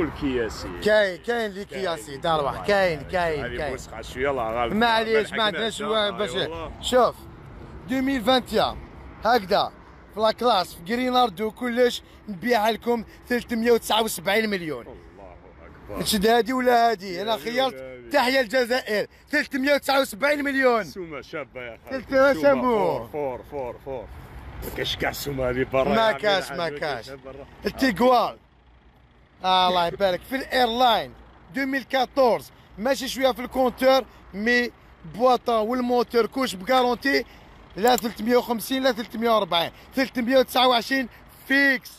كل كياسي كاين اللي كياسي دار واحد كاين وسخه شويه الله غالب معليش ما عندناش باش شوف 2021 هكذا في لاكلاس في جريناردو كلش نبيعها لكم 379 مليون. الله اكبر. نشد هادي ولا هادي؟ انا خيرت تحيا الجزائر 379 مليون. سومه شابه يا اخي. سمو فور ما كاش كاع السومه هذه برا. ما كاش التيغوال الله يبارك في الايرلاين 2014 ماشي شويه في الكونتور مي بواطا والموتور كوش بكارونتي لا 350 لا 340 329 فيكس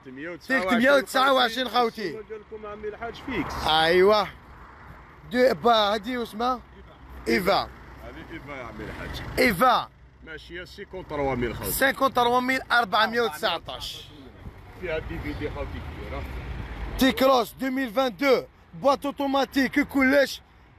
329 خوتي. قال لكم عمي الحاج فيكس. ايوا هادي واسمها ايفا. هذه ايفا يا عمي الحاج. ايفا ماشيه 53000 خوتي. 53419 فيها دي في دي خوتي كبيره. تيكروس 2022 بواط اوتوماتيك كلش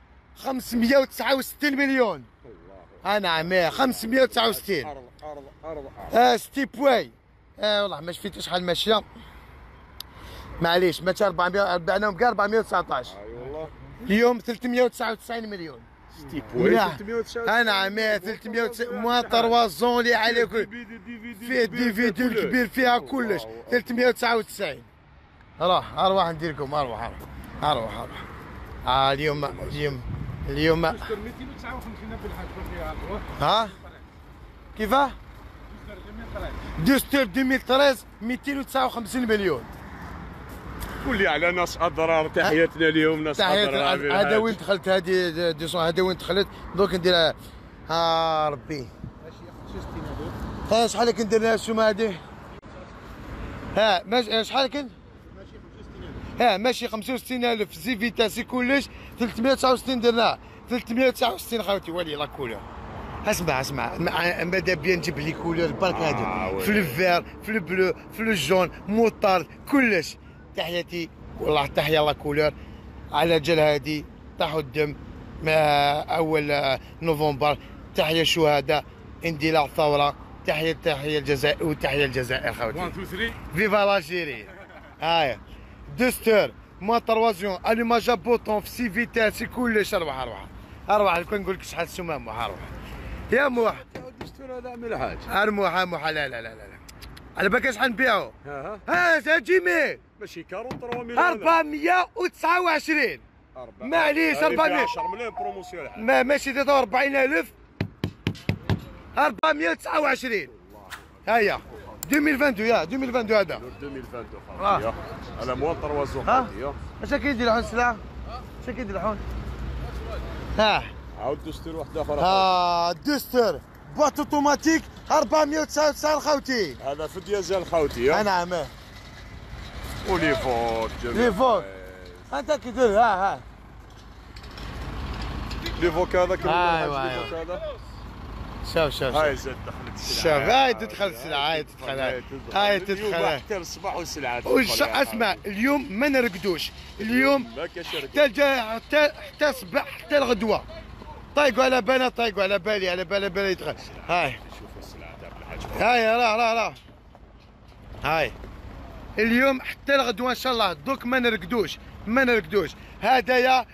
569 مليون. انا عمي 569 أرض. ستيب واي والله ما شفيت شحال ماشيه معليش ماشي 400 بعناهم كاع 419. اي والله اليوم 399 مليون. ستيب واي 399. انا عمي 390 موان 3 زون اللي عليه فيه دي في دي الكبير فيها كلش 399. اروح ندير لكم اروح اليوم 259 بالحاج ها كيفاه؟ دوستور 2013 259 مليون. قول لي على ناس اضرار. تحياتنا اليوم ناس اضرار. هذا وين دخلت هذه 200 هذا وين دخلت دوك نديرها. ربي شحال كندير لها السومه هذه؟ شحال كن؟ ماشي 65000 زي فيتاسي كلش 369 درنا 369 خوتي ولي لا كولور. اسمع ماذا بيا نجيب لي كولور برك هادو في الفير في البلو في الجون موطار كلش. تحياتي والله تحيا لا كولور على جال هادي طاحوا الدم اول نوفمبر. تحيا الشهداء اندلاع الثوره. تحيا الجزائر وتحيا الجزائر خوتي. 1 2 3 فيفا لاجيري. هاي دوستور ما تروازيون الوماج بوطون في سي فيتاس كلش. اروح كون نقول لك شحال السمام اروح يا موح. الدستور هذا عمي الحاج. موح لا على بالك شحال نبيعو؟ ها جيمي ماشي 43 429 معليش 400 10 مليون بروموسيون. ماشي 43000 429 هيا 2022 2022 هذا 2022 خوتي. على موان 3 زون خوتي. اش كيدير الحون السلعه؟ اش كيدير الحون؟ عاود دستور واحد اخر. دستور بواط اوتوماتيك 499 خوتي. هذا في ديازل خوتي. انا عماه ولي فوق لي فوق انت كيدير ها لي فوق هذا كيما هذا شوف هاي زاد دخلت السلعه. شوف هاي تدخل السلعه هاي تدخل حتى الصباح والسلعه. اسمع اليوم ما نرقدوش اليوم حتى الصباح حتى الغدوه. طايقوا على بالي يدخل. هاي شوف السلعه تاع الحاج. هاي راه هاي اليوم حتى الغدوه ان شاء الله. دوك ما نرقدوش هدايا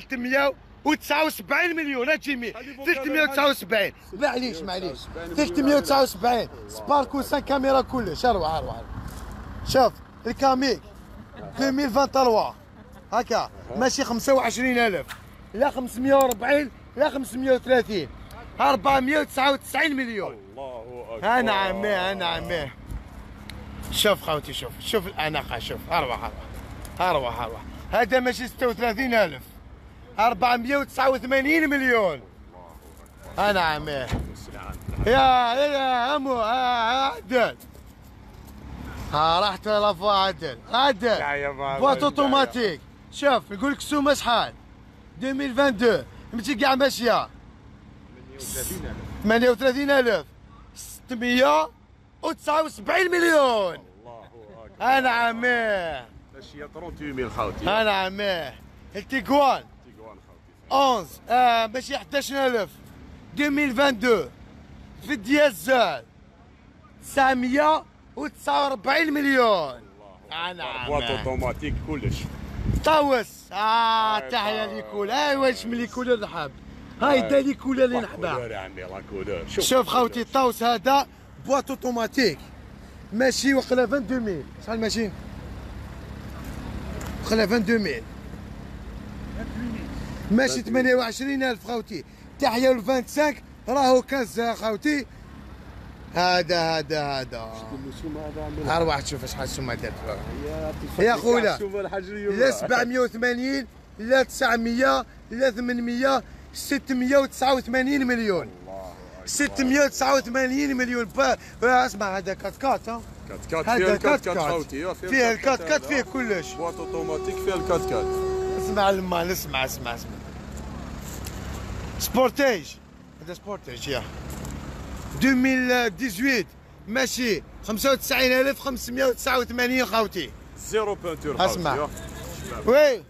379 مليون. اجيمي 379 معليش 379 سباركو 5 كاميرا كلش. اروح شوف الكاميك 2023 هكا ماشي 25000 لا 540 لا 530 499 مليون. الله اكبر. انا عمي شوف خوتي شوف الاناقه شوف. اروح هذا ماشي 36000 489 مليون. انا عمي يا امو عدل رحت لافوا عدل بواط اوتوماتيك. شوف نقول لك السومه شحال 2022 ماشي كاع ماشيه 38679 مليون. الله اكبر. انا عمي ماشي 38000 خوتي. انا عمي التيغوان 11 ماشي 11000 2022 في الديازل 949 مليون. انا عمي بواط اوتوماتيك كلش. طاوس تحيا ليكولا. ايوا شم ليكولا الرحاب. هاي دا ليكولا اللي نحبها. يا عمي لا كولور. شوف خوتي الطاوس هذا بواط اوتوماتيك ماشي وقلا 22000. شحال ماشي؟ وقلا 22000 ماشي 28000 خوتي. تحيا ل 25 راهو 15 خوتي. هذا اروح تشوف شحال السومه دارت يا خويا. لا 780 لا 900 لا 800 689 مليون. 689 مليون. اسمع هذا كات كات. هذا كات كات خوتي. فيه الكات كات فيه كلش. بواط اوتوماتيك فيها الكات كات. اسمع المال اسمع. سبورتيج هذا سبورتيج يا 2018 ماشي 95589 خوتي. زيرو بانتور. اسمع وي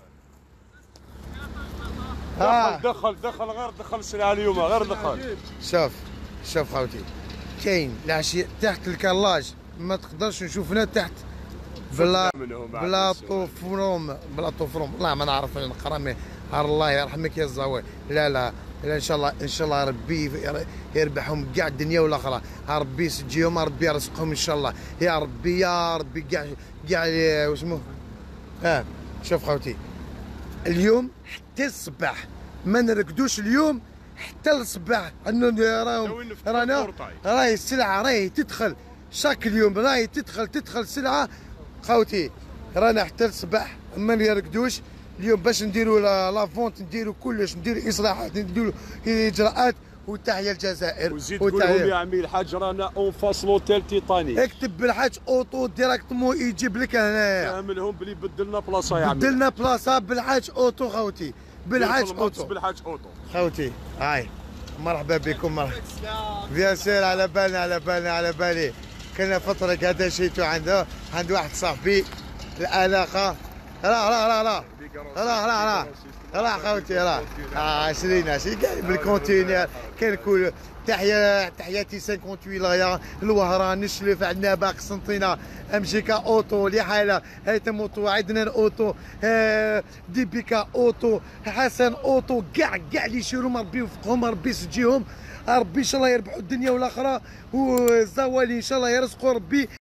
دخل غير دخل السلعه اليوم غير دخل. شوف خوتي كاين العشيه تحت الكلاج ما تقدرش نشوفنا تحت بلا طوفروم والله ما نعرف نقرا. الله يرحمك يا الزواج. لا ان شاء الله ربي يربحهم كاع الدنيا والاخرى. ربي يسجيهم ربي يرزقهم ان شاء الله يا ربي كاع واسمه. شوف خوتي اليوم حتى الصباح ما نرقدوش اليوم حتى الصباح. رانا راهي السلعه راهي تدخل شاك اليوم راهي تدخل سلعه خوتي. رانا حتى الصباح ما نرقدوش اليوم باش نديروا لا فونت نديروا كلش نديروا اصلاحات نديروا اجراءات. وتحيا الجزائر. وزيد قول لهم يا عمي الحاج رانا اون فاس لوتيل تيتانيك. اكتب بالحاج اوتو ديراكتومون يجيب لك هنايا. كاملهم بلي بدلنا بلاصه يا عمي. بدلنا بلاصه بالحاج اوتو خوتي. بالحاج اوتو خوتي. هاي مرحبا بكم. بيان سير على بالي. كنا فتره هذا شيتو عند واحد صاحبي الاناقه. لا خوتي 20 كاين بالكونتينر كاين كل. تحياتي 58 لايا الوهران نشلف عندنا باقي قسنطينه امجيكا اوتو اللي حاله هيثم اوتو عندنا اوتو ديبيكا اوتو حسن اوتو كاع اللي يشيروا ربي يوفقهم ربي يسجيهم ربي ان شاء الله يربحوا الدنيا والاخره. والزوالي ان شاء الله يرزقوا ربي.